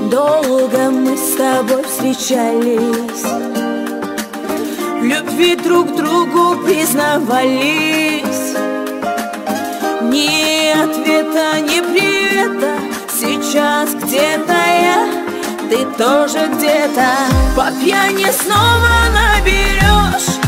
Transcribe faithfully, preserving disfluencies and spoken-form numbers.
Долго мы с тобой встречались, в любви друг другу признавались. Ни ответа, ни привета, сейчас где-то я, ты тоже где-то. По пьяни снова наберешь